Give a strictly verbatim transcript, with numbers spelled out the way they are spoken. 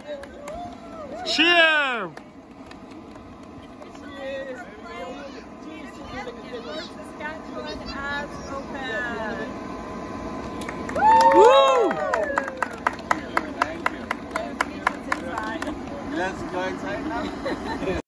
Cheer! Saskatchewan abs open. Woo! Thank you. Let's go inside now.